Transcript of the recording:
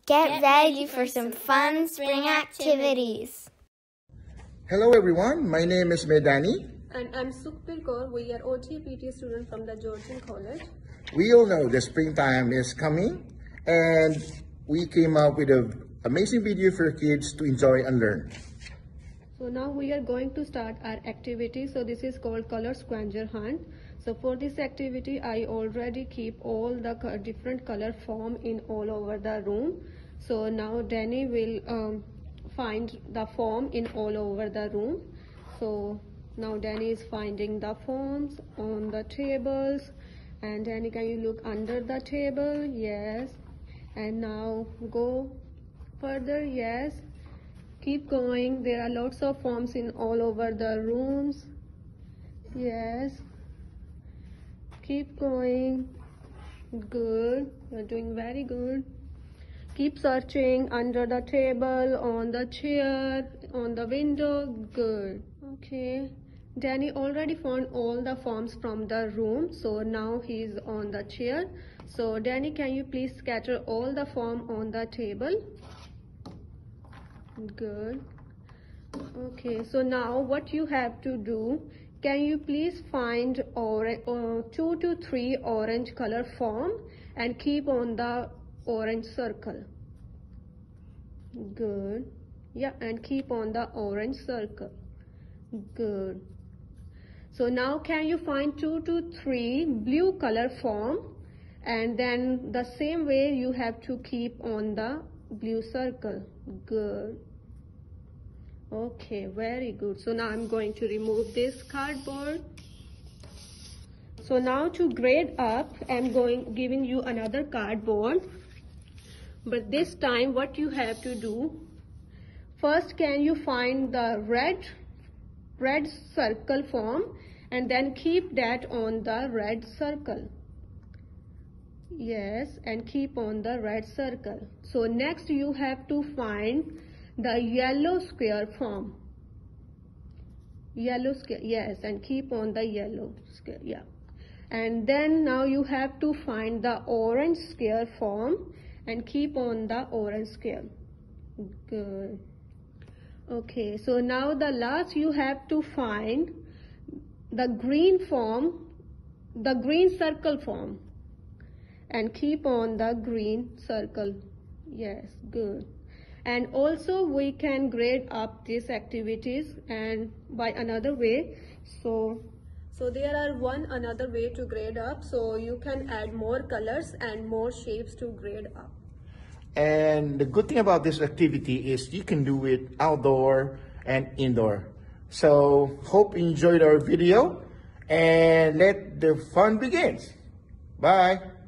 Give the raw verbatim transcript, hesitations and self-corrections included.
Get ready for some fun spring activities. Hello everyone, my name is Medani. And I'm Sukhbir Kaur. We are O T P T students from the Georgian College. We all know the springtime is coming and we came up with an amazing video for kids to enjoy and learn. So now we are going to start our activity. So this is called color scavenger hunt. So for this activity, I already keep all the different color form in all over the room. So now Danny will um, find the form in all over the room. So now Danny is finding the forms on the tables. And Danny, can you look under the table? Yes. And now go further. Yes. Keep going. There are lots of forms in all over the rooms. Yes. Keep going. Good. You're doing very good. Keep searching under the table, on the chair, on the window. Good. Okay. Danny already found all the forms from the room. So now he's on the chair. So Danny, can you please scatter all the form on the table? Good. Okay, so now what you have to do, can you please find or uh, two to three orange color form and keep on the orange circle. Good. Yeah, and keep on the orange circle. Good. So now can you find two to three blue color form, and then the same way you have to keep on the blue circle. Good. Okay, very good. So now I'm going to remove this cardboard. So now to grade up, I'm going giving you another cardboard. But this time what you have to do, first can you find the red red circle form and then keep that on the red circle. Yes, and keep on the red circle. So next you have to find the yellow square form. Yellow square, yes, and keep on the yellow square, yeah. And then now you have to find the orange square form and keep on the orange square. Good. Okay, so now the last you have to find the green form, the green circle form, and keep on the green circle. Yes, good. And also we can grade up these activities and by another way. So so there are one another way to grade up. So you can add more colors and more shapes to grade up. And the good thing about this activity is you can do it outdoor and indoor. So hope you enjoyed our video and let the fun begin. Bye.